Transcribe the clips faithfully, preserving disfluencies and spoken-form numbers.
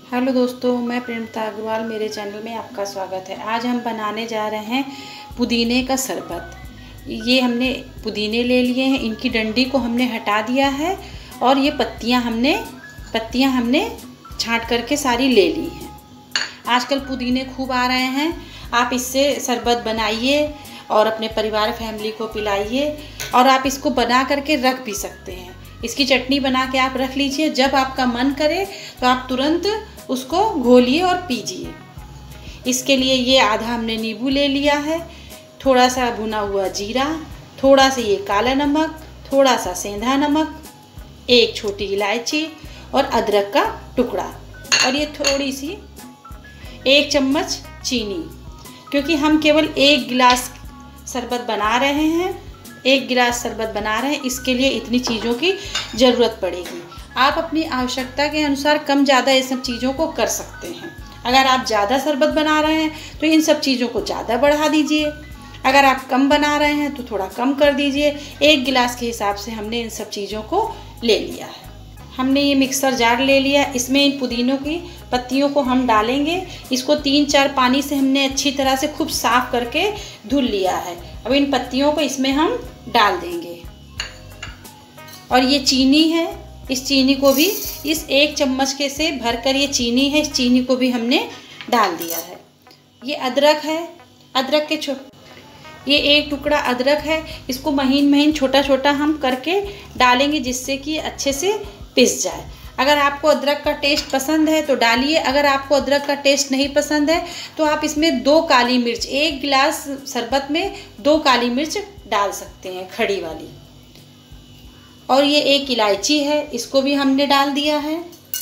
Hello दोस्तों, मैं प्रेमता अग्रवाल, मेरे चैनल में आपका स्वागत है। आज हम बनाने जा रहे हैं पुदीने का शरबत। ये हमने पुदीने ले लिए हैं, इनकी डंडी को हमने हटा दिया है और ये पत्तियां हमने पत्तियां हमने छांट करके सारी ले ली हैं। आजकल पुदीने खूब आ रहे हैं, आप इससे शरबत बनाइए और अपने परिवार फैमिली को पिलाइए। और आप इसको बना करके रख भी सकते हैं। इसकी चटनी बना के आप रख लीजिए, जब आपका मन करे तो आप तुरंत उसको घोलिए और पीजिए। इसके लिए ये आधा हमने नींबू ले लिया है, थोड़ा सा भुना हुआ जीरा, थोड़ा सा ये काला नमक, थोड़ा सा सेंधा नमक, एक छोटी इलायची और अदरक का टुकड़ा, और ये थोड़ी सी एक चम्मच चीनी। क्योंकि हम केवल एक गिलास शरबत बना रहे हैं एक गिलास शरबत बना रहे हैं इसके लिए इतनी चीज़ों की ज़रूरत पड़ेगी। आप अपनी आवश्यकता के अनुसार कम ज़्यादा ये सब चीज़ों को कर सकते हैं। अगर आप ज़्यादा शरबत बना रहे हैं तो इन सब चीज़ों को ज़्यादा बढ़ा दीजिए, अगर आप कम बना रहे हैं तो थोड़ा कम कर दीजिए। एक गिलास के हिसाब से हमने इन सब चीज़ों को ले लिया है। हमने ये मिक्सर जार ले लिया, इसमें इन पुदीनों की पत्तियों को हम डालेंगे। इसको तीन चार पानी से हमने अच्छी तरह से खूब साफ़ करके धुल लिया है। अब इन पत्तियों को इसमें हम डाल देंगे। और ये चीनी है, इस चीनी को भी इस एक चम्मच के से भरकर ये चीनी है, इस चीनी को भी हमने डाल दिया है। ये अदरक है, अदरक के छो ये एक टुकड़ा अदरक है, इसको महीन महीन छोटा छोटा हम करके डालेंगे जिससे कि अच्छे से पिस जाए। अगर आपको अदरक का टेस्ट पसंद है तो डालिए, अगर आपको अदरक का टेस्ट नहीं पसंद है तो आप इसमें दो काली मिर्च, एक गिलास शरबत में दो काली मिर्च डाल सकते हैं, खड़ी वाली। और ये एक इलायची है, इसको भी हमने डाल दिया है।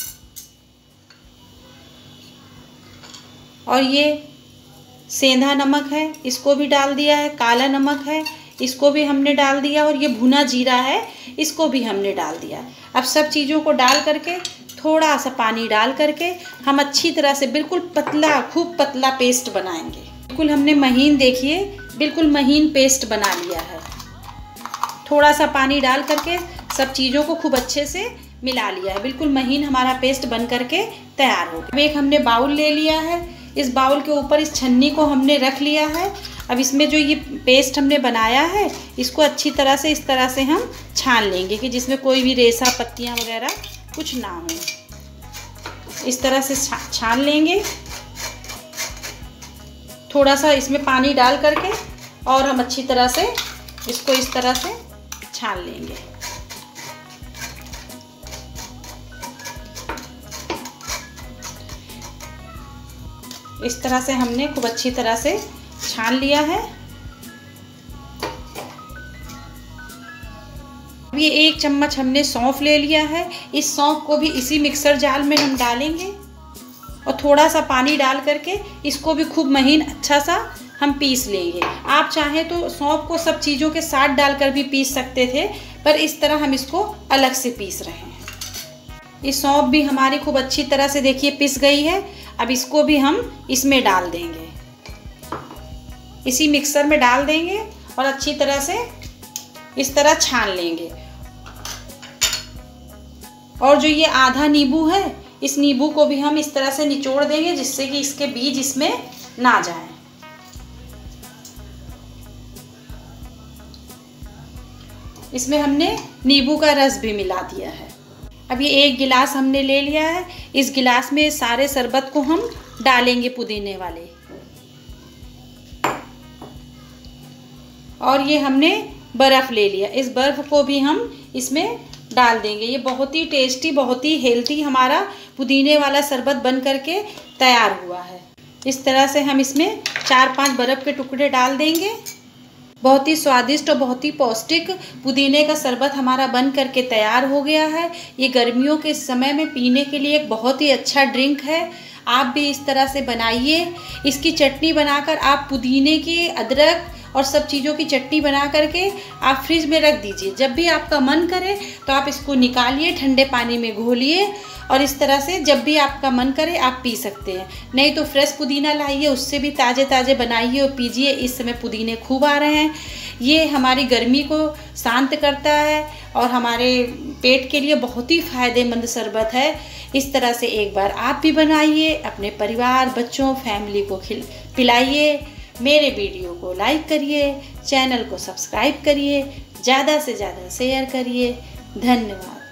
और ये सेंधा नमक है, इसको भी डाल दिया है। काला नमक है, इसको भी हमने डाल दिया। और ये भुना जीरा है, इसको भी हमने डाल दिया। अब सब चीज़ों को डाल करके थोड़ा सा पानी डाल करके हम अच्छी तरह से बिल्कुल पतला, खूब पतला पेस्ट बनाएंगे। बिल्कुल हमने महीन, देखिए बिल्कुल महीन पेस्ट बना लिया है। थोड़ा सा पानी डाल करके सब चीज़ों को खूब अच्छे से मिला लिया है। बिल्कुल महीन हमारा पेस्ट बन करके तैयार हो गया। अब एक हमने बाउल ले लिया है, इस बाउल के ऊपर इस छन्नी को हमने रख लिया है। अब इसमें जो ये पेस्ट हमने बनाया है इसको अच्छी तरह से इस तरह से हम छान लेंगे कि जिसमें कोई भी रेसा, पत्तियां वगैरह कुछ ना हो। इस तरह से छान लेंगे, थोड़ा सा इसमें पानी डाल करके, और हम अच्छी तरह से इसको इस तरह से छान लेंगे। इस तरह से हमने खूब अच्छी तरह से छान लिया है। अब ये एक चम्मच हमने सौंफ ले लिया है, इस सौंफ को भी इसी मिक्सर जार में हम डालेंगे और थोड़ा सा पानी डाल करके इसको भी खूब महीन अच्छा सा हम पीस लेंगे। आप चाहें तो सौंफ को सब चीज़ों के साथ डालकर भी पीस सकते थे, पर इस तरह हम इसको अलग से पीस रहे हैं। ये सौंफ भी हमारी खूब अच्छी तरह से देखिए पिस गई है। अब इसको भी हम इसमें डाल देंगे, इसी मिक्सर में डाल देंगे और अच्छी तरह से इस तरह छान लेंगे। और जो ये आधा नींबू है, इस नींबू को भी हम इस तरह से निचोड़ देंगे जिससे कि इसके बीज इसमें ना जाएं। इसमें हमने नींबू का रस भी मिला दिया है। अब ये एक गिलास हमने ले लिया है, इस गिलास में सारे शरबत को हम डालेंगे, पुदीने वाले। और ये हमने बर्फ़ ले लिया, इस बर्फ़ को भी हम इसमें डाल देंगे। ये बहुत ही टेस्टी, बहुत ही हेल्दी हमारा पुदीने वाला शरबत बन करके तैयार हुआ है। इस तरह से हम इसमें चार पांच बर्फ़ के टुकड़े डाल देंगे। बहुत ही स्वादिष्ट और बहुत ही पौष्टिक पुदीने का शरबत हमारा बन करके तैयार हो गया है। ये गर्मियों के समय में पीने के लिए एक बहुत ही अच्छा ड्रिंक है। आप भी इस तरह से बनाइए। इसकी चटनी बनाकर आप पुदीने की, अदरक और सब चीज़ों की चटनी बना करके आप फ्रिज में रख दीजिए। जब भी आपका मन करे तो आप इसको निकालिए, ठंडे पानी में घोलिए और इस तरह से जब भी आपका मन करे आप पी सकते हैं। नहीं तो फ्रेश पुदीना लाइए, उससे भी ताज़े ताज़े बनाइए और पीजिए। इस समय पुदीने खूब आ रहे हैं। ये हमारी गर्मी को शांत करता है और हमारे पेट के लिए बहुत ही फ़ायदेमंद शरबत है। इस तरह से एक बार आप भी बनाइए, अपने परिवार, बच्चों, फैमिली को खिल पिलाइए। मेरे वीडियो को लाइक करिए, चैनल को सब्सक्राइब करिए, ज़्यादा से ज़्यादा शेयर करिए। धन्यवाद।